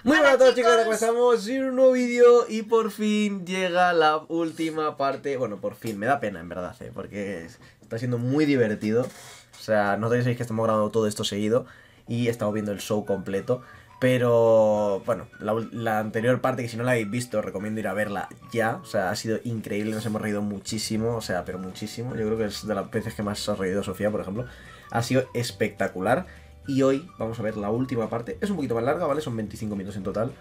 Muy buenas a todos, chicos, ahora comenzamos un nuevo vídeo y por fin llega la última parte. Bueno, por fin, me da pena en verdad, porque está siendo muy divertido. O sea, no penséis que estamos grabando todo esto seguido y estamos viendo el show completo. Pero, bueno, la anterior parte, que si no la habéis visto, recomiendo ir a verla ya. O sea, ha sido increíble, nos hemos reído muchísimo, o sea, pero muchísimo. Yo creo que es de las veces que más se ha reído Sofía, por ejemplo. Ha sido espectacular. Y hoy vamos a ver la última parte. Es un poquito más larga, ¿vale? Son 25 minutos en total.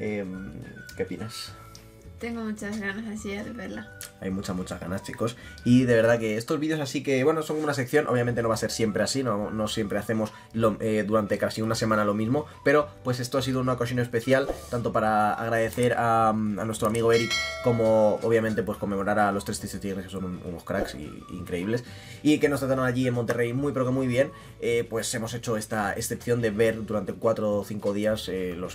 ¿Qué opinas? Tengo muchas ganas así de verla. Hay muchas ganas, chicos. Y de verdad que estos vídeos así que, bueno, son como una sección. Obviamente no va a ser siempre así, no siempre hacemos durante casi una semana lo mismo. Pero pues esto ha sido una ocasión especial, tanto para agradecer a nuestro amigo Eric, como obviamente pues conmemorar a los tres Tristes Tigres, que son unos cracks increíbles. Y que nos trataron allí en Monterrey muy pero que muy bien. Pues hemos hecho esta excepción de ver durante 4 o 5 días el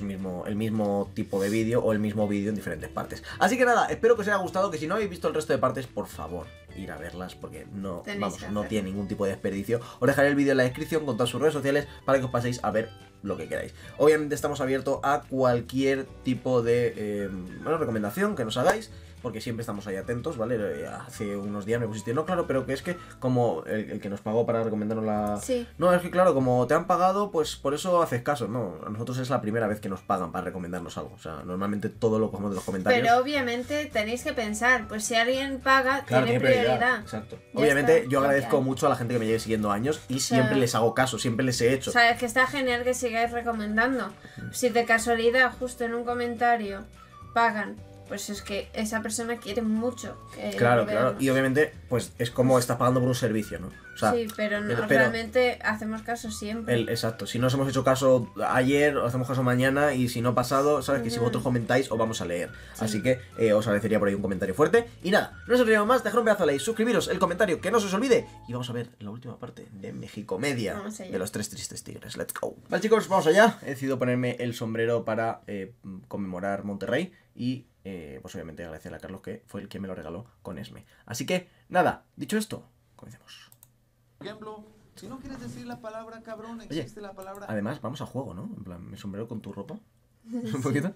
mismo tipo de vídeo o el mismo vídeo en diferentes partes. Así que nada, espero que os haya gustado, que si no habéis visto el resto de partes, por favor, ir a verlas, porque no tiene ningún tipo de desperdicio. Os dejaré el vídeo en la descripción con todas sus redes sociales para que os paséis a ver lo que queráis. Obviamente estamos abiertos a cualquier tipo de recomendación que nos hagáis, porque siempre estamos ahí atentos, ¿vale? Hace unos días me pusiste, no, claro, pero que es que como el que nos pagó para recomendarnos la... Sí. No, es que claro, como te han pagado, pues por eso haces caso. No, a nosotros es la primera vez que nos pagan para recomendarnos algo. O sea, normalmente todo lo cogemos de los comentarios. Pero obviamente tenéis que pensar, pues si alguien paga, claro, tiene prioridad. Exacto. Ya Obviamente está, yo agradezco ya. mucho a la gente que me lleve siguiendo años y siempre les hago caso, siempre les he hecho. O sea, es que está genial que sigáis recomendando. Si de casualidad justo en un comentario pagan, pues es que esa persona quiere mucho que Claro, lo claro. veamos. Y obviamente, pues es como estás pagando por un servicio, ¿no? O sea, sí, pero realmente hacemos caso siempre. Exacto. Si no os hemos hecho caso ayer, os hacemos caso mañana, y si no pasado, sabes que si vosotros comentáis, os vamos a leer. Sí. Así que os agradecería por ahí un comentario fuerte. Y nada, no os olvidemos más, dejar un pedazo de like, suscribiros, el comentario, que no se os olvide. Y vamos a ver la última parte de Mexicomedia, de los tres Tristes Tigres. Let's go. Vale, chicos, vamos allá. He decidido ponerme el sombrero para conmemorar Monterrey. Y pues obviamente agradecerle a Carlos, que fue el que me lo regaló con Esme. Así que, nada, dicho esto, comencemos. Por ejemplo, si no quieres decir la palabra cabrón, existe la palabra... Además, vamos a juego, ¿no? En plan, ¿me sombrero con tu ropa? ¿Un poquito?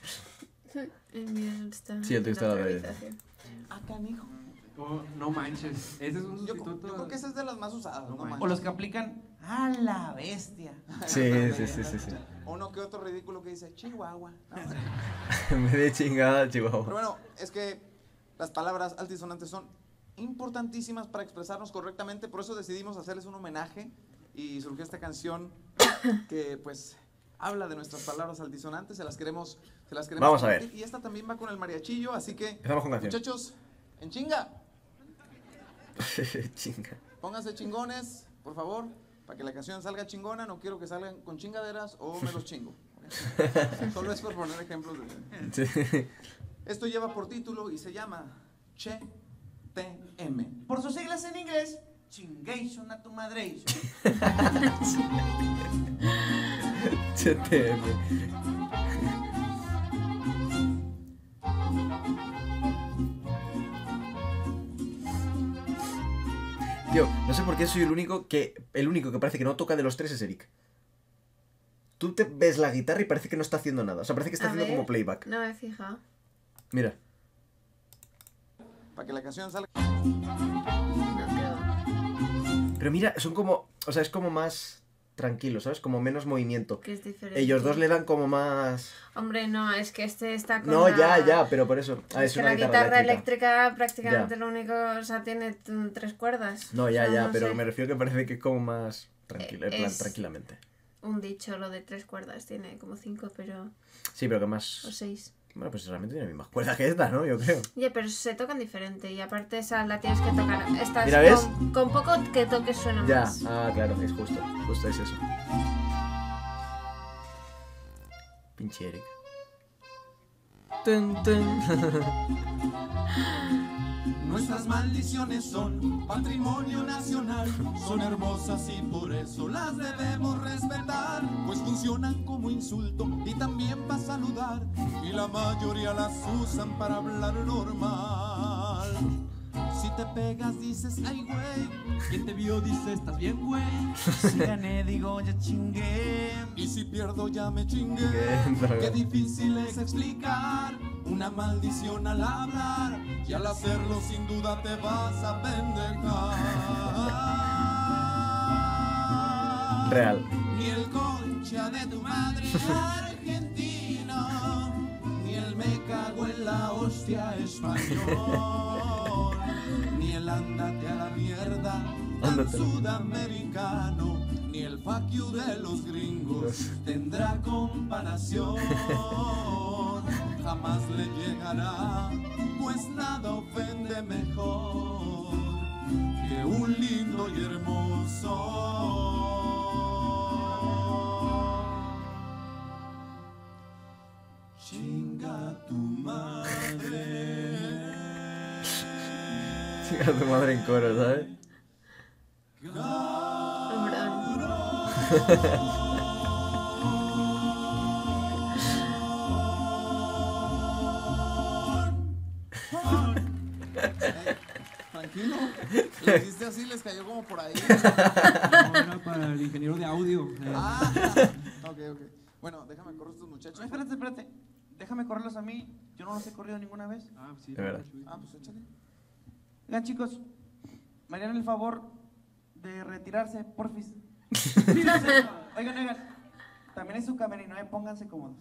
El mío está Sí, el tuyo está a la derecha. Ah, canijo. Oh, no manches, ese es un Yo sustituto. creo que esa es de las más usadas, no manches. O los que aplican a la bestia. Sí. Uno que otro ridículo que dice Chihuahua. No, En vez de chingada, pero chihuahua. bueno, es que las palabras altisonantes son importantísimas para expresarnos correctamente, por eso decidimos hacerles un homenaje y surgió esta canción que pues habla de nuestras palabras altisonantes, se las queremos Vamos a ver. compartir. Y esta también va con el mariachillo, así que Empezamos con canción. muchachos, en chinga, Chinga. pónganse chingones, por favor, para que la canción salga chingona. No quiero que salgan con chingaderas o me los chingo, ¿ok? Solo es por poner ejemplos de... Sí. Esto lleva por título y se llama Che TM. Por sus siglas en inglés, chingation a tu madre. CTM. Tío, no sé por qué soy el único que parece que no toca de los tres es Eric. Tú te ves la guitarra y parece que no está haciendo nada. O sea, parece que está haciendo como playback. No me he fijado. Mira. Para que la canción salga... No creo. Pero mira, son como... O sea, es como más tranquilo, ¿sabes? Como menos movimiento. Que es diferente. Ellos dos le dan como más... Hombre, no, es que este está con No, la... ya, pero por eso. Ah, Es que una la guitarra eléctrica. eléctrica prácticamente Ya. lo único, o sea, tiene 3 cuerdas. No, O sea, ya, no pero sé. me refiero que parece que es como más tranquilo, en plan, Es- tranquilamente. Un dicho, lo de 3 cuerdas, tiene como 5, pero... Sí, pero que o más... 6. Bueno, pues realmente tiene las mismas cuerdas que esta, ¿no? Yo creo. Ya, pero se tocan diferente y aparte esa la tienes que tocar. Esta Mira, es ¿ves? con poco que toques suena Ya, más. claro, es justo es eso. Pinche Eric. Tun, tun. Nuestras maldiciones son patrimonio nacional, son hermosas y por eso las debemos respetar, pues funcionan como insulto y también para saludar, y la mayoría las usan para hablar normal. Si te pegas dices, ay güey. Quien te vio dice, estás bien, güey. Si gané, digo, ya chingué. Y si pierdo ya me chingué. Qué difícil es explicar una maldición al hablar. Y al hacerlo sin duda te vas a pendejar. Real. Ni el concha de tu madre argentino, ni el me cago en la hostia español, ni el ándate a la mierda tan Ándate. sudamericano, ni el fuck you de los gringos tendrá comparación. Jamás le llegará, pues nada ofende mejor que un lindo y hermoso. Chinga tu madre. Chica tu madre en coro, ¿sabes? Tranquilo, lo hiciste así, les cayó como por ahí. No, era para el ingeniero de audio. Ok. Bueno, déjame correr a estos muchachos. No, espérate. Déjame correrlos a mí. Yo no los he corrido ninguna vez. Ah, sí. De verdad. Pues échale. Oigan, chicos, me harían el favor de retirarse, porfis. Oigan. También es su camerino, pónganse cómodos.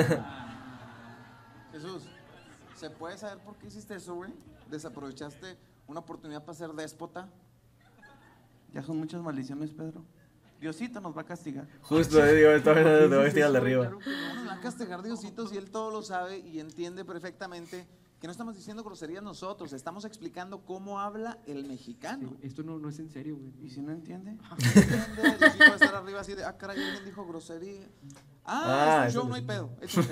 Jesús, ¿se puede saber por qué hiciste eso, güey? ¿Desaprovechaste una oportunidad para ser déspota? Ya son muchas maldiciones, Pedro. Diosito nos va a castigar. Justo, digo, esta vez te voy a estirar de arriba. No nos va a castigar Diosito si él todo lo sabe y entiende perfectamente que no estamos diciendo groserías nosotros, estamos explicando cómo habla el mexicano. Sí, esto no es en serio, güey. ¿Y si no entiende? ¿Entiende? Diosito va a estar arriba así de, caray, alguien dijo grosería. Es eso un show, no hay sí. pedo.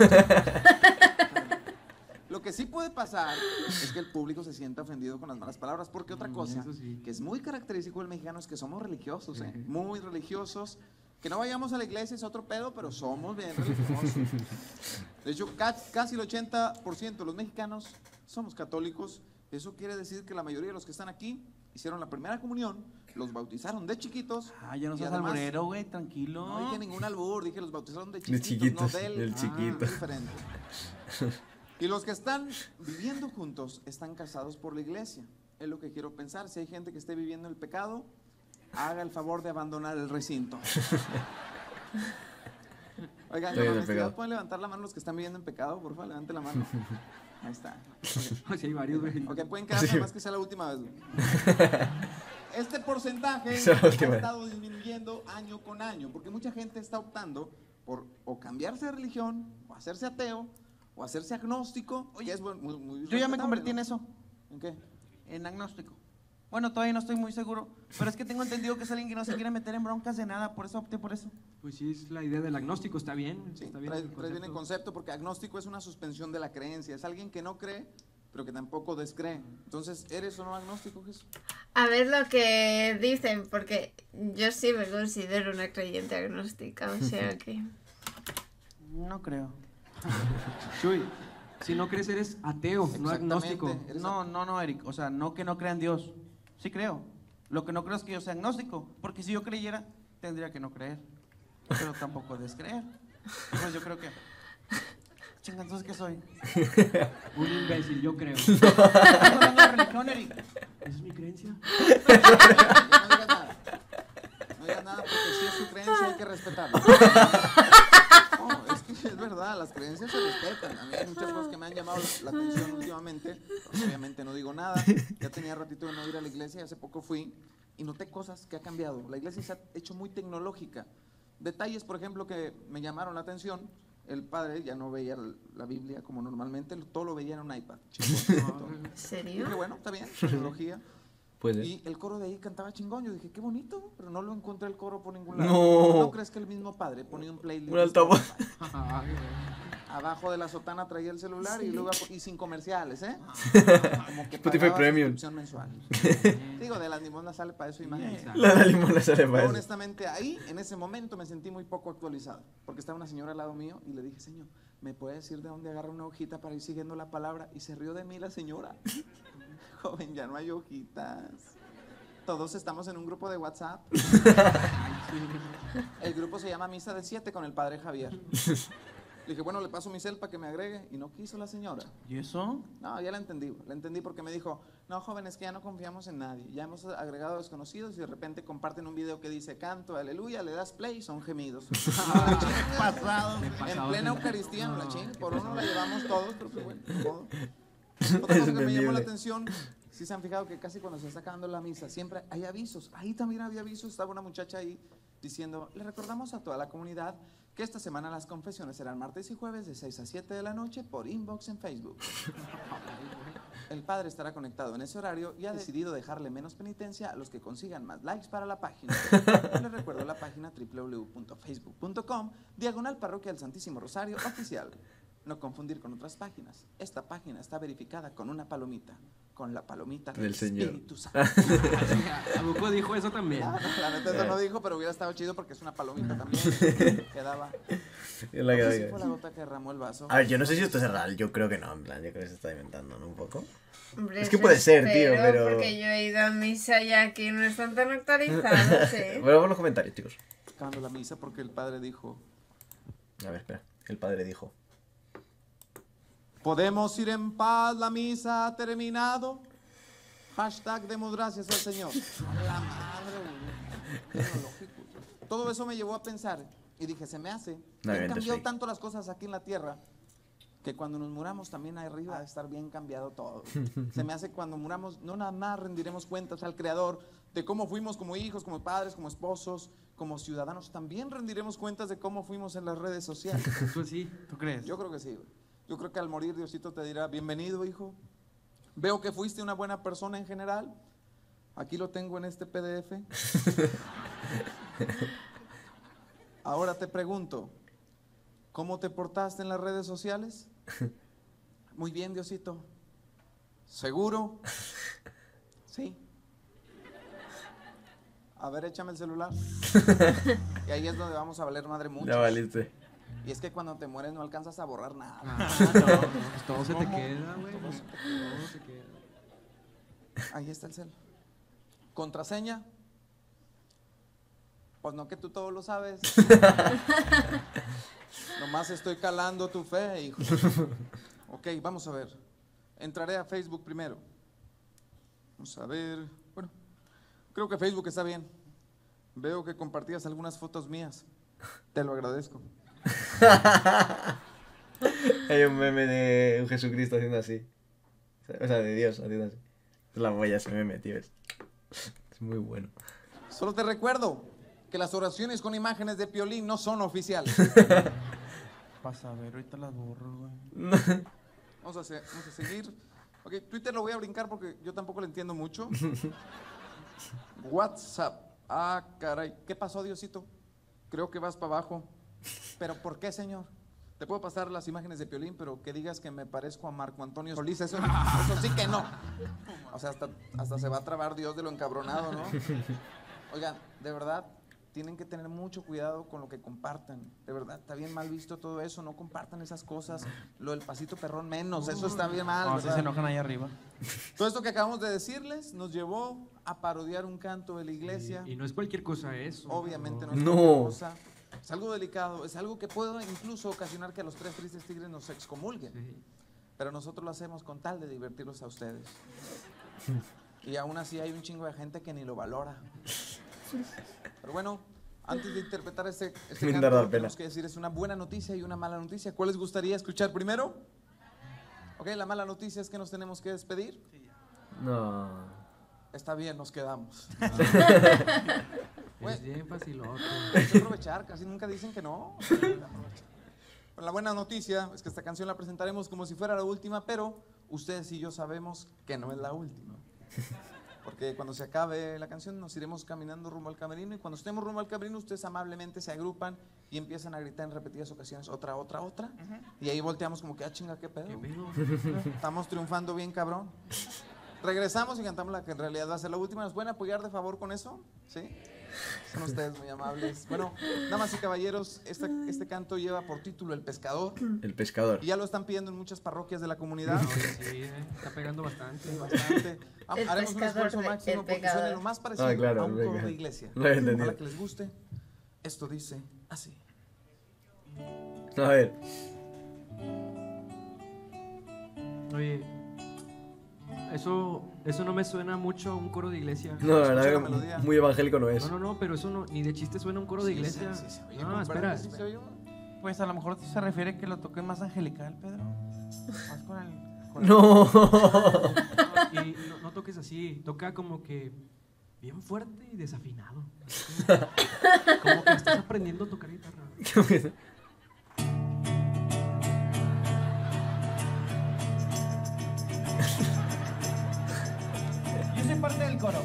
Lo que sí puede pasar es que el público se sienta ofendido con las malas palabras, porque otra cosa eso sí. que es muy característico del mexicano es que somos religiosos, muy religiosos. Que no vayamos a la iglesia es otro pedo, pero somos bien religiosos. De hecho, casi el 80% de los mexicanos somos católicos. Eso quiere decir que la mayoría de los que están aquí hicieron la primera comunión, los bautizaron de chiquitos. Ya no y seas además- alburero, güey, tranquilo. No dije ningún albur, dije los bautizaron de De chiquitos, chiquitos, no del, del chiquito. diferente. Y los que están viviendo juntos están casados por la iglesia. Es lo que quiero pensar. Si hay gente que esté viviendo el pecado, haga el favor de abandonar el recinto. Oigan, Estoy en el honestidad, pecado. ¿pueden levantar la mano los que están viviendo en pecado? Por favor, levanten la mano. Ahí está. Sí, hay varios, güey. Ok, pueden quedarse más que sea la última vez. Güey. Este porcentaje Esa es la última ha vez. estado disminuyendo año con año, porque mucha gente está optando por o cambiarse de religión, o hacerse ateo, o hacerse agnóstico. Oye, es muy Yo ya me respetable, convertí en ¿no? eso, ¿En qué? en agnóstico. Bueno, todavía no estoy muy seguro, pero es que tengo entendido que es alguien que no se quiere meter en broncas de nada, por eso opté por eso. Pues sí, es la idea del agnóstico, está bien. Sí, está bien trae el bien el concepto, porque agnóstico es una suspensión de la creencia. Es alguien que no cree, pero que tampoco descree. Entonces, ¿eres o no agnóstico, Jesús? A ver lo que dicen, porque yo sí me considero una creyente agnóstica, o sea que... No creo. Chuy, si no crees eres ateo, no Exactamente. agnóstico. Eres No, Eric, o sea, no que no crea en Dios. Sí creo. Lo que no creo es que yo sea agnóstico, porque si yo creyera, tendría que no creer, pero tampoco descreer. Pues yo creo que... Chinga, entonces, ¿qué soy? Un imbécil, yo creo. Estamos hablando de religión, Eric. Esa es mi creencia. No digas nada. No digas nada porque si es su creencia hay que respetarla. No, es que es verdad, las creencias se respetan. A mí hay muchas cosas que me han llamado la atención últimamente. Pero obviamente no digo nada. Ya tenía ratito de no ir a la iglesia y hace poco fui y noté cosas que ha cambiado. La iglesia se ha hecho muy tecnológica. Detalles, por ejemplo, que me llamaron la atención. El padre ya no veía la Biblia como normalmente, todo lo veía en un iPad. ¿En Dije, serio? bueno, está bien, tecnología. Puede. Y el coro de ahí cantaba chingón. Yo dije, qué bonito, pero no lo encontré el coro por ningún lado. No. ¿No crees que el mismo padre ponía un playlist? Un altavoz. Ay, güey. Abajo de la sotana traía el celular Sí. y luego y sin comerciales, ¿eh? Como que Spotify pagaba Premium. suscripción mensual. Digo, de las limosnas sale para eso, imagínate. La limona sale para Yo, eso. honestamente, ahí, en ese momento, me sentí muy poco actualizado. Porque estaba una señora al lado mío y le dije, señor, ¿me puede decir de dónde agarra una hojita para ir siguiendo la palabra? Y se rió de mí la señora. Joven, ya no hay hojitas. Todos estamos en un grupo de WhatsApp. El grupo se llama Misa de 7 con el padre Javier. Le dije, bueno, le paso mi cel para que me agregue. Y no quiso la señora. ¿Y eso? No, ya la entendí porque me dijo, no, joven, es que ya no confiamos en nadie. Ya hemos agregado desconocidos y de repente comparten un video que dice, canto, aleluya, le das play, son gemidos. Pasado. En plena Eucaristía, no la ching, por uno la llevamos todos, pero pues, bueno, todo. Otra cosa que me llamó la atención, si se han fijado que casi cuando se está acabando la misa, siempre hay avisos. Ahí también había avisos, estaba una muchacha ahí diciendo, le recordamos a toda la comunidad que esta semana las confesiones serán martes y jueves de 6 a 7 de la noche por inbox en Facebook. El padre estará conectado en ese horario y ha decidido dejarle menos penitencia a los que consigan más likes para la página. Les recuerdo la página www.facebook.com/Parroquia del Santísimo Rosario Oficial. No confundir con otras páginas. Esta página está verificada con una palomita. Con la palomita del Señor. Espíritu Santo. ¿A poco dijo eso también? La neta eso no dijo, pero hubiera estado chido porque es una palomita también. Quedaba. Es la que No sé si fue la gota que derramó el vaso. A ver, yo no sé si esto es real, yo creo que no, en plan, yo creo que se está inventando, ¿no? Un poco. Hombre, Es que eso puede ser, tío, espero, pero- Porque yo he ido a misa y aquí no están tan actualizados, ¿eh? Bueno, vamos a los comentarios, chicos. Acabando la misa porque el padre dijo, A ver, espera. El padre dijo. podemos ir en paz, la misa ha terminado. Hashtag demos gracias al Señor. A la madre, güey. Es lo lógico. Todo eso me llevó a pensar y dije, se me hace. No, Han obviamente cambiado sí. tanto las cosas aquí en la tierra que cuando nos muramos también ahí arriba va a estar bien cambiado todo. Se me hace cuando muramos, no nada más rendiremos cuentas al Creador de cómo fuimos como hijos, como padres, como esposos, como ciudadanos. También rendiremos cuentas de cómo fuimos en las redes sociales. Pues sí. ¿Tú crees? Yo creo que sí, güey. Yo creo que al morir Diosito te dirá, bienvenido, hijo. Veo que fuiste una buena persona en general. Aquí lo tengo en este PDF. Ahora te pregunto, ¿cómo te portaste en las redes sociales? Muy bien, Diosito. ¿Seguro? Sí. A ver, échame el celular. Y ahí es donde vamos a valer madre mucho. Ya valiste. Y es que cuando te mueres no alcanzas a borrar nada. Ah, no, pues todo se te ¿Cómo? queda, güey. Todo se te Todo se queda. Ahí está el cel. ¿Contraseña? Pues no que tú todo lo sabes. Nomás estoy calando tu fe, hijo. Ok, vamos a ver. Entraré a Facebook primero. Vamos a ver. Bueno, creo que Facebook está bien. Veo que compartías algunas fotos mías. Te lo agradezco. Hay un meme de un Jesucristo haciendo así. O sea, de Dios haciendo así. Es la polla ese meme, tío. Es muy bueno. Solo te recuerdo que las oraciones con imágenes de Piolín no son oficiales. Pasa a ver, ahorita las borro, güey. Vamos a seguir. Ok, Twitter lo voy a brincar porque yo tampoco le entiendo mucho. WhatsApp. Ah, caray. ¿Qué pasó, Diosito? Creo que vas para abajo. ¿Pero por qué, señor? Te puedo pasar las imágenes de Piolín, pero que digas que me parezco a Marco Antonio Solís, eso sí que no. O sea, hasta se va a trabar Dios de lo encabronado, ¿no? Oigan, de verdad, tienen que tener mucho cuidado con lo que compartan. De verdad, está bien mal visto todo eso. No compartan esas cosas. Lo del pasito perrón menos, eso está bien mal, No, si ¿verdad? se enojan ahí arriba. Todo esto que acabamos de decirles nos llevó a parodiar un canto de la iglesia. Y no es cualquier cosa eso. Obviamente no es No. cualquier cosa. Es algo delicado, es algo que puede incluso ocasionar que a los tres tristes tigres nos excomulguen. Sí. Pero nosotros lo hacemos con tal de divertirlos a ustedes. Y aún así hay un chingo de gente que ni lo valora. Pero bueno, antes de interpretar este Me canto, da lo que pena. tenemos que decir es una buena noticia y una mala noticia. ¿Cuál les gustaría escuchar primero? Ok, la mala noticia es que nos tenemos que despedir. No. Está bien, nos quedamos. Es bien facilote. Hay que aprovechar, casi nunca dicen que no. Pero la buena noticia es que esta canción la presentaremos como si fuera la última, pero ustedes y yo sabemos que no es la última. Porque cuando se acabe la canción nos iremos caminando rumbo al camerino y cuando estemos rumbo al camerino ustedes amablemente se agrupan y empiezan a gritar en repetidas ocasiones otra. Y ahí volteamos como que, chinga, ¿qué pedo? ¿Qué pedo? Estamos triunfando bien, cabrón. Regresamos y cantamos la que en realidad va a ser la última. ¿Nos pueden apoyar de favor con eso? ¿Sí? Son ustedes muy amables. Bueno, damas y caballeros, este canto lleva por título El Pescador. El pescador. Y ya lo están pidiendo en muchas parroquias de la comunidad. Sí, está pegando bastante. Bastante. El Haremos un pescador esfuerzo de- máximo el porque pecador. suene lo más parecido Ah, claro, a un coro venga. de iglesia. Lo he entendido. Ojalá que les guste. Esto dice así. A ver. Oye, eso no me suena mucho a un coro de iglesia. No, la Escucha la verdad melodía. que muy evangélico no es. No, pero eso no, ni de chiste suena a un coro de iglesia. Sí, sí, oye, No, ¿verdad espera. que sí se oye? Pues a lo mejor se refiere que lo toqué más angelical, Pedro. Más con el... No. Y no toques así, toca como que bien fuerte y desafinado. Como que estás aprendiendo a tocar guitarra. Yo soy parte del coro.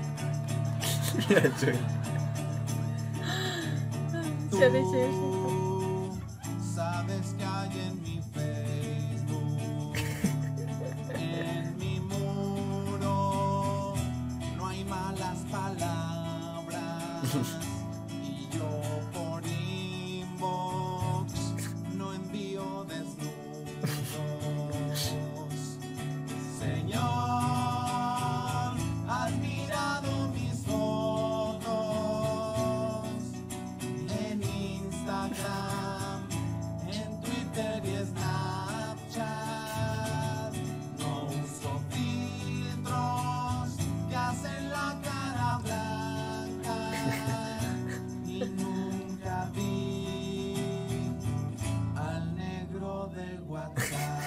Tú sabes que hay en mi Facebook, en mi muro, no hay malas palabras. Y yo por inbox no envío desnudos. Señor, has mirado mis fotos en Instagram, en Twitter y Snapchat. No uso filtros que hacen la cara blanca y nunca vi al negro de WhatsApp.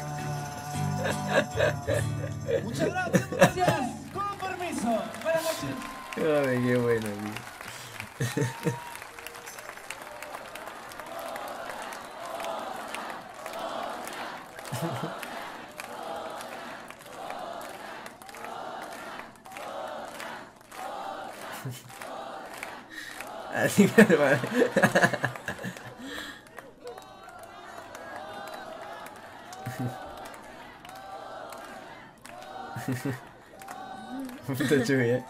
Muchas gracias. Con permiso. Buenas noches. Ay, qué bueno, tío. Así que vale. Está chulo, ¿eh?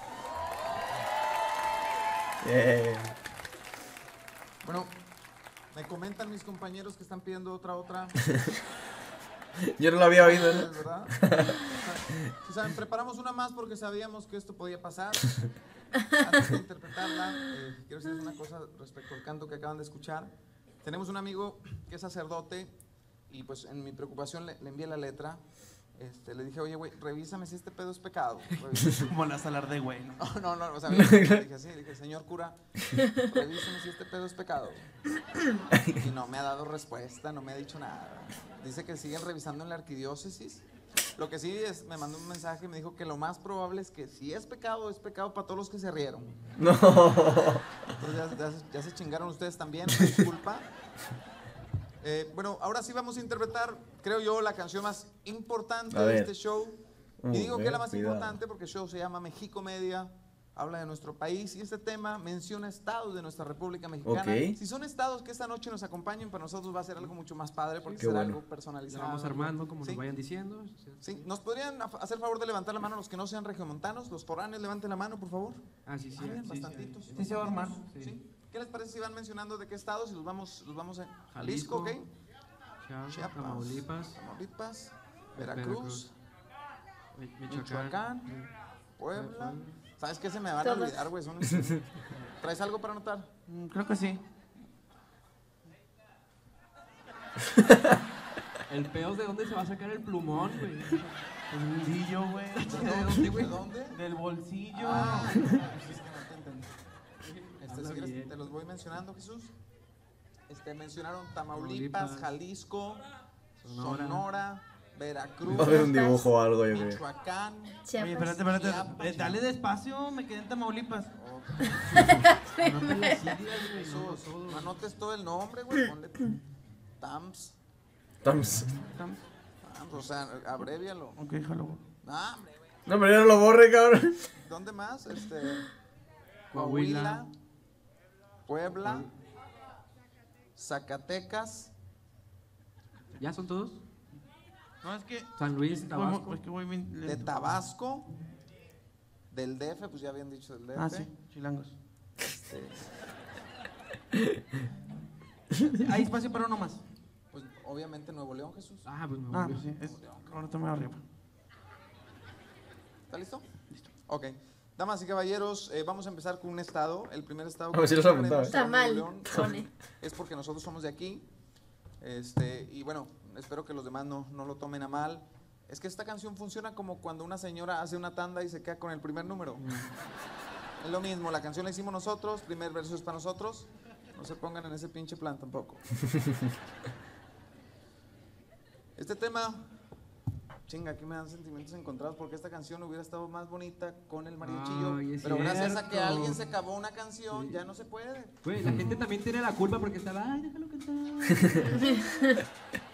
Bien. Bueno, me comentan mis compañeros que están pidiendo otra. Yo no lo había oído, Es ¿no? verdad. O sea, preparamos una más porque sabíamos que esto podía pasar. Antes de interpretarla, quiero decirles una cosa respecto al canto que acaban de escuchar. Tenemos un amigo que es sacerdote y pues en mi preocupación le envié la letra. Le dije, oye, güey, revísame si este pedo es pecado. Revísame. Como la salar de güey, ¿no? No, o sea, le dije así, le dije, señor cura, revíseme si este pedo es pecado. Y no me ha dado respuesta, no me ha dicho nada. Dice que siguen revisando en la arquidiócesis. Lo que sí es, me mandó un mensaje y me dijo que lo más probable es que si es pecado para todos los que se rieron. No. Entonces ya se chingaron ustedes también, una disculpa. Bueno, ahora sí vamos a interpretar, creo yo, la canción más importante A de ver. este show. Y digo que es la más cuidado. importante porque el show se llama Mexicomedia, habla de nuestro país y este tema menciona estados de nuestra República Mexicana. Ok. Si son estados que esta noche nos acompañen, para nosotros va a ser algo mucho más padre porque Qué será bueno. algo La personalizado. vamos armando como Sí. nos vayan diciendo. Sí, ¿nos podrían hacer favor de levantar la mano los que no sean regiomontanos? Los foráneos, levanten la mano, por favor. Ah, sí, sí. Miren, sí, bastantitos. Sí se va a armar. Sí. ¿Sí? ¿Qué les parece si van mencionando de qué estados y los vamos a Jalisco, Jalisco, ¿ok? Chiapas, Chiapas, Tamaulipas, Tamaulipas, Veracruz, Veracruz, Michoacán, Michoacán, Puebla. ¿Sabes qué se me van a Todos. olvidar, güey? ¿Traes algo para anotar? Creo que sí. El peor de dónde se va a sacar el plumón, güey. El bolsillo, güey. ¿De dónde, güey? ¿De dónde? Del bolsillo. Ah, es que no te entendí. Habla Si quieres, bien. te los voy mencionando, Jesús. Mencionaron Tamaulipas, Tamaulipas, Jalisco, Sonora. Sonora, Veracruz, Va a hacer un dibujo o algo, yo creo. Michoacán. Chiapas. Oye, espérate. Chiapas. Dale despacio, me quedé en Tamaulipas. No te le sigas, güey. No, Jesús, todo. no anotes todo el nombre, güey. Ponle Tams. Tams. O sea, abrévialo. Ok, jalo. No, hombre, güey. No, pero ya no lo borre, cabrón. ¿Dónde más? Coahuila. Coahuila, Puebla, Zacatecas, ¿Ya son todos? No, es que. San Luis, Tabasco. Es que voy bien de lento. Tabasco, del DF, pues ya habían dicho del DF. Ah, sí, chilangos. Hay espacio para uno más. Pues obviamente Nuevo León, Jesús. Ah, pues no. Ah, pues sí. Ahora toma arriba. ¿Está listo? Listo. Ok. Damas y caballeros, vamos a empezar con un estado. El primer estado A ver si los ha apuntado, Está mal, Nuevo León pone. es porque nosotros somos de aquí. Y bueno, espero que los demás no lo tomen a mal. Es que esta canción funciona como cuando una señora hace una tanda y se queda con el primer número. Es lo mismo, la canción la hicimos nosotros, primer verso es para nosotros. No se pongan en ese pinche plan tampoco. Este tema, chinga, aquí me dan sentimientos encontrados porque esta canción hubiera estado más bonita con el mariachillo. Ay, es pero gracias a que cierto. alguien se acabó una canción, ya no se puede. Güey, la gente también tiene la culpa porque estaba, ay, déjalo cantar.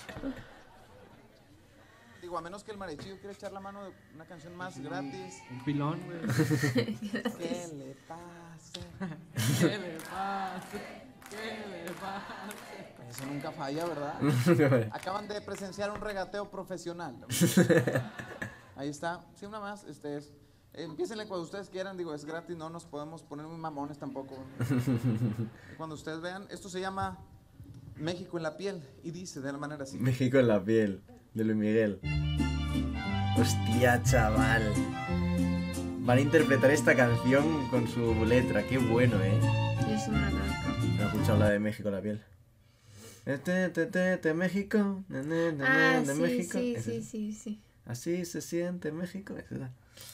Digo, a menos que el mariachillo quiera echar la mano de una canción más gratis. Un pilón, güey. ¿Qué le pasa? ¿Qué le pasa? ¿Qué le pasa? Eso nunca falla, ¿verdad? Acaban de presenciar un regateo profesional. Ahí está. Sí, una más. Empiecenle cuando ustedes quieran. Digo, es gratis, no nos podemos poner muy mamones tampoco. Cuando ustedes vean, esto se llama México en la piel y dice de la manera así. México en la piel, de Luis Miguel. Hostia, chaval. Van a interpretar esta canción con su letra. Qué bueno, Y es una loca. ¿No he escuchado la de México en la piel? México. Ah, de sí, México. sí, Esa sí, es. sí, sí. Así se siente México. Esa es.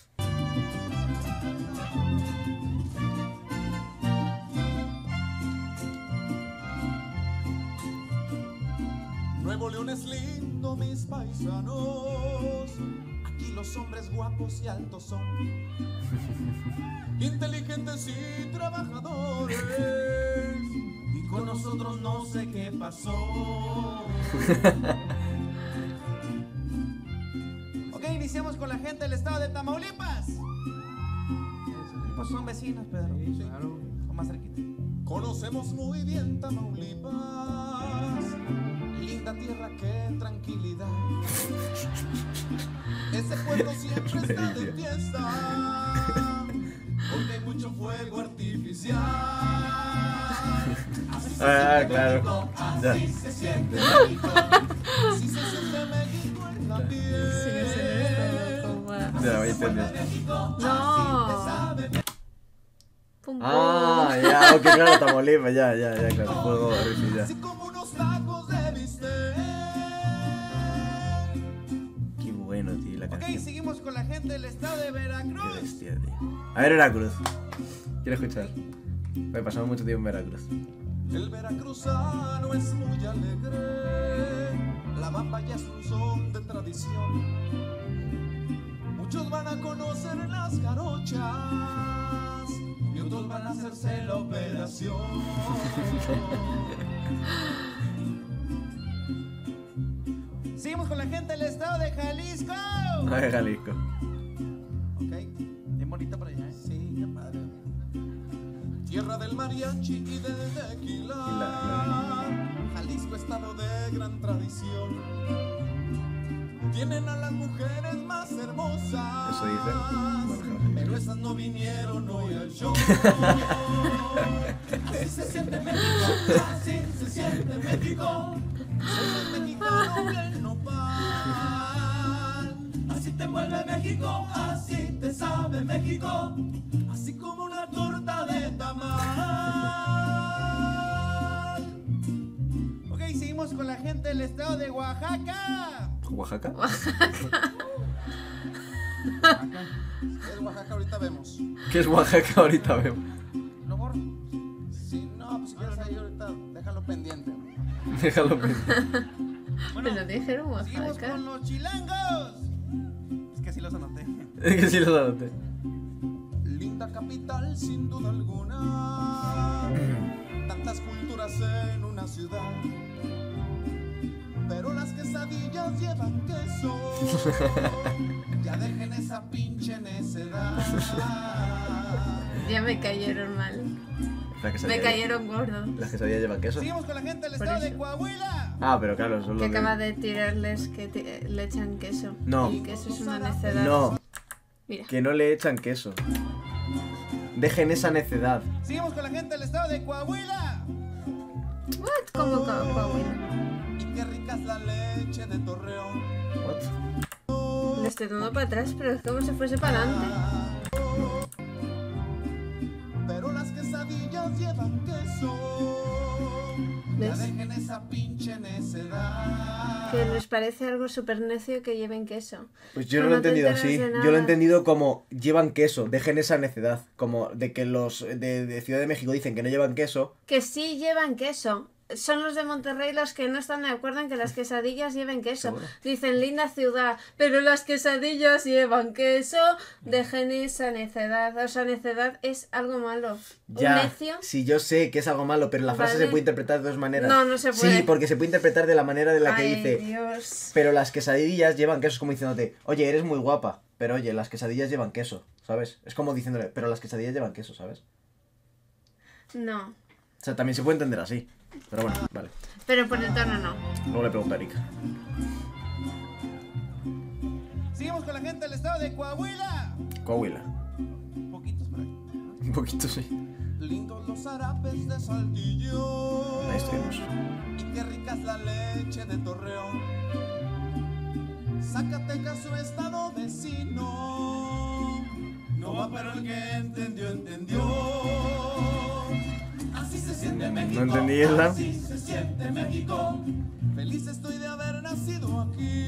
Nuevo León es lindo, mis paisanos. Aquí los hombres guapos y altos son. Inteligentes y trabajadores. Y con nosotros no sé qué pasó. Ok, iniciamos con la gente del estado de Tamaulipas. Pues son vecinos, Pedro. Sí, claro. Son más cerquita. Conocemos muy bien Tamaulipas. Linda tierra, qué tranquilidad. Ese pueblo siempre está de fiesta. Porque hay mucho fuego artificial. Así se siente claro. México, Ya. así se siente México. Así se siente México en la piel. Sí, ese está loco, guau. Ya, voy a entender. No. Pum, pum. Ah, ya, ok, claro, Tamaulipas, ya, claro. Fuego artificial. Así como unos tacos de bistec. Qué bueno, tío, la Ok, canción. seguimos con la gente del estado de Qué Veracruz. bestia, tío. A ver, Veracruz. Quiero escuchar. Me he pasado mucho tiempo en Veracruz. El veracruzano es muy alegre, la bamba ya es un son de tradición. Muchos van a conocer las jarochas y otros van a hacerse la operación. Seguimos con la gente del estado de Jalisco. A ver, Jalisco. Ok. Bien bonita por allá, ¿eh? Sí, qué padre. Tierra del mariachi y del tequila. Jalisco, estado de gran tradición. Tienen a las mujeres más hermosas. Eso dicen. Pero esas no vinieron hoy al show. Así se siente México, así se siente México. Soy mexicano bien nopal. Así te mueve México, así te sabe México. Así como una torta de tamal. Ok, seguimos con la gente del estado de Oaxaca. ¿Oaxaca? Es Oaxaca, ahorita vemos. ¿Qué es Oaxaca? Ahorita vemos. ¿Lo borro? Si no, pues si quieres ahí ahorita, déjalo pendiente. Déjalo pensar. Me lo dijeron Seguimos Oaxaca. con los chilangos. Es que sí los anoté. Es que sí lo anoté. Linda capital, sin duda alguna. Tantas culturas en una ciudad. Pero las quesadillas llevan queso. Ya dejen esa pinche necedad. Ya me cayeron mal. La Me quesadilla- cayeron gordos. ¿Las quesadillas llevan queso? Seguimos con la gente del Por estado de eso. Coahuila. Ah, pero claro, eso es Que lo acaba de tirarles que le echan queso. No. Y que eso es una necedad. No, Mira. que no le echan queso. Dejen esa necedad. Seguimos con la gente del estado de Coahuila. What? ¿Cómo Coahuila? Y qué rica es la leche de Torreón. What? Le estoy dando para atrás, pero es como si fuese para adelante. Pero las quesadillas llevan queso. Ya ¿Ves? dejen esa pinche necedad. Que les parece algo súper necio que lleven queso. Pues yo Pero no lo he te entendido enteras así. de Yo lo he nada. entendido como llevan queso, dejen esa necedad. Como de que los de Ciudad de México dicen que no llevan queso. Que sí llevan queso. Son los de Monterrey los que no están de acuerdo en que las quesadillas lleven queso. ¿Seguro? Dicen linda ciudad, pero las quesadillas llevan queso. Dejen esa necedad. O sea, necedad es algo malo. Ya, Un necio. sí, yo sé que es algo malo, pero la frase Vale. se puede interpretar de dos maneras. No, no se puede. Sí, porque se puede interpretar de la manera de la que Ay, dice. Dios. Pero las quesadillas llevan queso, es como diciéndote, oye, eres muy guapa. Pero oye, las quesadillas llevan queso, ¿sabes? Es como diciéndole, pero las quesadillas llevan queso, ¿sabes? No. O sea, también se puede entender así. Pero bueno, vale. Pero por el tono no. Luego le pregunto a Erika. Seguimos con la gente del estado de Coahuila. Coahuila. Poquitos por ahí. Un poquito sí. Lindos los zarapes de Saltillo. Ahí estuvimos. Y qué rica es la leche de Torreón. Zacatecas, su estado vecino. No va, pero el que entendió, entendió. Así se siente México. No entendí esa. Así se siente México. Feliz estoy de haber nacido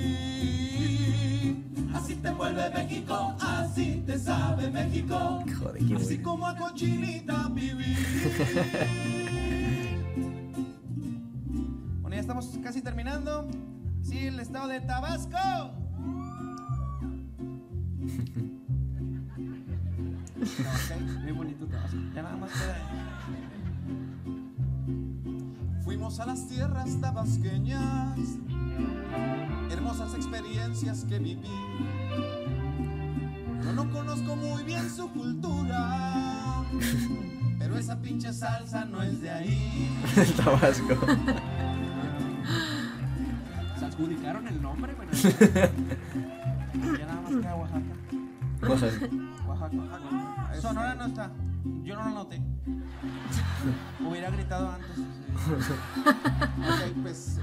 aquí. Así te vuelve México, así te sabe México. Joder, qué Así bueno. como a cochinita vivir. Bueno, ya estamos casi terminando. Sí, el estado de Tabasco. Ok, muy bonito Tabasco. Ya nada más queda. Fuimos a las tierras tabasqueñas, hermosas experiencias que viví. Yo no conozco muy bien su cultura, pero esa pinche salsa no es de ahí. Tabasco. ¿Se adjudicaron el nombre? Bueno, Ya nada más queda Oaxaca. Cosas. Oaxaca. Sonora no está. Yo no lo noté. Hubiera gritado antes. Ok, pues,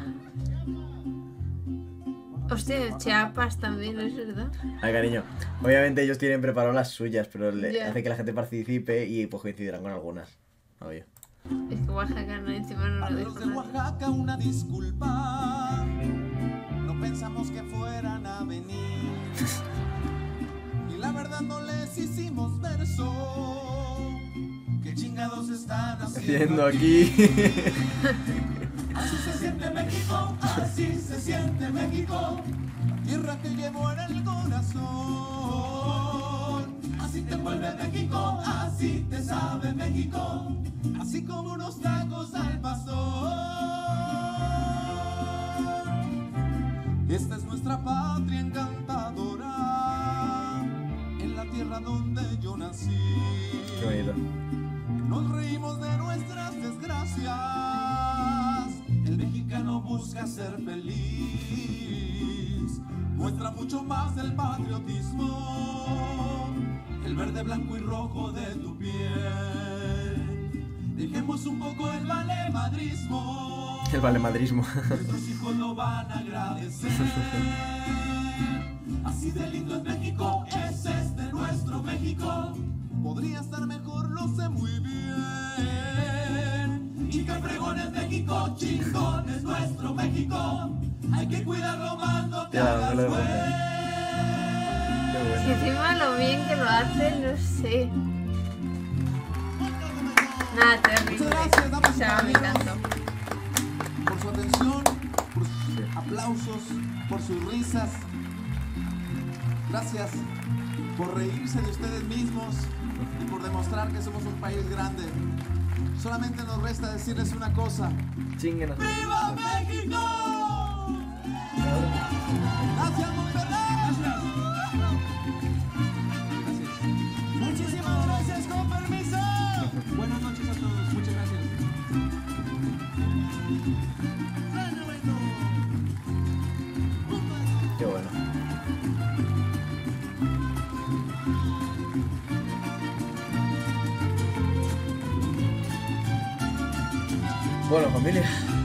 Hostia, Chiapas también, ¿es verdad? Ay, cariño. Obviamente ellos tienen preparado las suyas, pero le Ya. hace que la gente participe y pues coincidirán con algunas. Obvio. Es que Oaxaca no, encima no a lo los dijo de nadie. Oaxaca una disculpa. No pensamos que fueran a venir. Y la verdad no les hicimos verso. ¿Qué chingados están Haciendo haciendo aquí. Así se siente México, así se siente México, tierra que llevo en el corazón. Así te envuelve México, así te sabe México, así como unos tacos al pastor. Esta es nuestra patria encantadora, en la tierra donde yo nací. Qué bonito. Nos reímos de nuestras desgracias. El mexicano busca ser feliz. Muestra mucho más el patriotismo. El verde, blanco y rojo de tu piel. Dejemos un poco el valemadrismo. El valemadrismo. Nuestros hijos lo van a agradecer. Así de lindo es México, es este nuestro México. Podría estar mejor, lo sé muy bien. Y que fregón es México, chingón es nuestro México. Hay que cuidarlo más, no te Ya, hagas no lo güey. Qué bueno. Y encima lo bien que lo hace, no sé. Nada, terrible. Muchas gracias, damas O y sea, me caballeros, encantó. por su atención, por sus aplausos, por sus risas. Gracias por reírse de ustedes mismos y por demostrar que somos un país grande. Solamente nos resta decirles una cosa. Chinguen a su- ¡Viva México! Gracias, Monterrey. Muchísimas gracias, con permiso. buenas noches a todos. Muchas gracias. Qué bueno. Bueno, familia.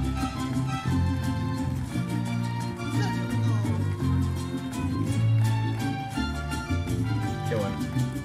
Qué bueno.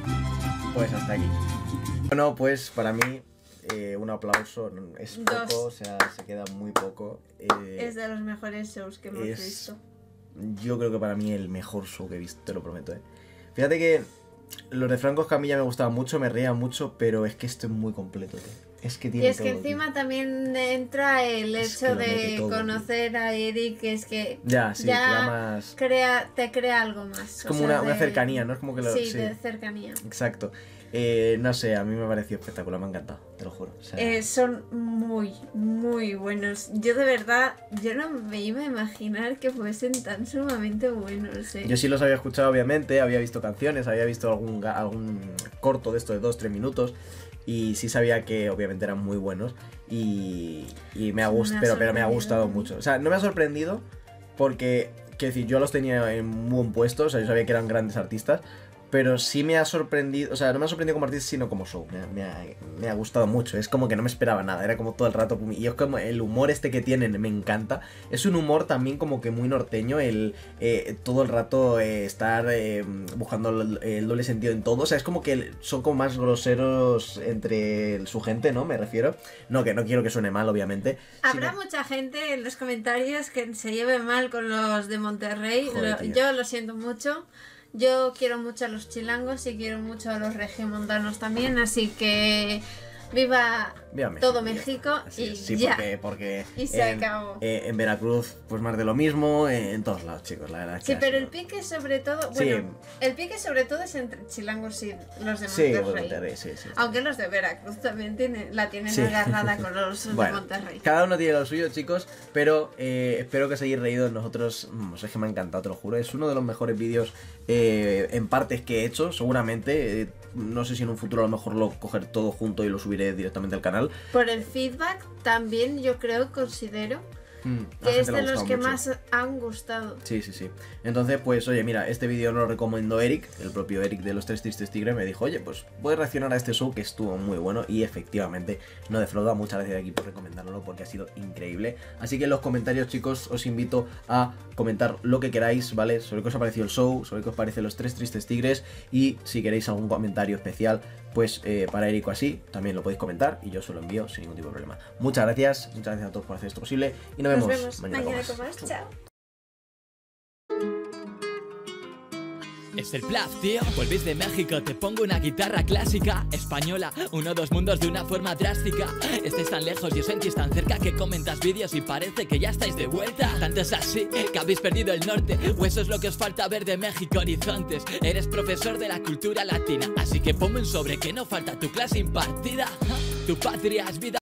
Pues hasta aquí. Bueno, pues para mí un aplauso es poco, Dos. o sea, se queda muy poco. Es de los mejores shows que hemos es- visto. Yo creo que para mí el mejor show que he visto, te lo prometo, Fíjate que los de Franco Escamilla me gustaban mucho, me reía mucho, pero es que esto es muy completo, tío. Es que Y tiene es que todo, encima tío. también entra el Es que hecho lo mete de todo, tío. conocer a Eric, que es que Ya, sí, ya te da más... te crea algo más. Es como una cercanía, ¿no? Es como que lo... Sí, de cercanía. Exacto. No sé, a mí me ha parecido espectacular, me ha encantado, te lo juro. O sea, Son muy, muy buenos. Yo de verdad, yo no me iba a imaginar que fuesen tan sumamente buenos. yo sí los había escuchado, obviamente, había visto canciones, había visto algún corto de esto de 2-3 minutos y sí sabía que obviamente eran muy buenos y me ha gustado, pero me ha gustado mucho. O sea, no me ha sorprendido porque, quiero decir, yo los tenía en un buen puesto, o sea, yo sabía que eran grandes artistas, pero sí me ha sorprendido, o sea, no me ha sorprendido como artista, sino como show. Me ha gustado mucho. Es como que no me esperaba nada, era como todo el rato. Y es como el humor este que tienen, me encanta. Es un humor también como que muy norteño, todo el rato estar buscando el doble sentido en todo. O sea, es como que son como más groseros entre su gente, ¿no? Me refiero. No, que no quiero que suene mal, obviamente. Habrá sino- mucha gente en los comentarios que se lleve mal con los de Monterrey. Joder, tío. Yo lo siento mucho. Yo quiero mucho a los chilangos y quiero mucho a los regiomontanos también, así que viva Viva todo tío. México Así y es, sí, ya. porque Y se acabó. en Veracruz, pues más de lo mismo, en todos lados, chicos, la verdad. es que Sí, ha pero el sido- pique sobre todo, Sí. bueno, el pique sobre todo es entre chilangos y los de Sí, Monterrey. pues Monterrey, sí, sí. Aunque los de Veracruz también la tienen Sí. agarrada con los de Bueno, Monterrey. cada uno tiene lo suyo, chicos, pero espero que os hayáis reído. Nosotros, es que me ha encantado, te lo juro. Es uno de los mejores vídeos en partes que he hecho, seguramente. No sé si en un futuro a lo mejor lo coger todo junto y lo subiré directamente al canal. Por el feedback también yo considero La que gente es le ha de los gustado que mucho. más han gustado. Sí, sí, sí. Entonces, pues, oye, mira, este vídeo lo recomendó Eric, el propio Eric de los Tres Tristes Tigres. Me dijo, oye, pues puedes reaccionar a este show que estuvo muy bueno. Y efectivamente, no defrauda. Muchas gracias de aquí por recomendárnoslo porque ha sido increíble. Así que en los comentarios, chicos, os invito a comentar lo que queráis, ¿vale? Sobre qué os ha parecido el show, sobre qué os parecen los Tres Tristes Tigres. Y si queréis algún comentario especial, pues para Eric o así, también lo podéis comentar y yo se lo envío sin ningún tipo de problema. Muchas gracias a todos por hacer esto posible y nos vemos mañana con más. con más. Chao. Es el Plaf, tío. Volvís de México, te pongo una guitarra clásica española, uno dos mundos de una forma drástica. Estáis tan lejos y os sentís tan cerca que comentas vídeos y parece que ya estáis de vuelta. Tanto es así que habéis perdido el norte, o eso es lo que os falta ver de México horizontes. Eres profesor de la cultura latina, así que ponme un sobre que no falta tu clase impartida. Tu patria es vida.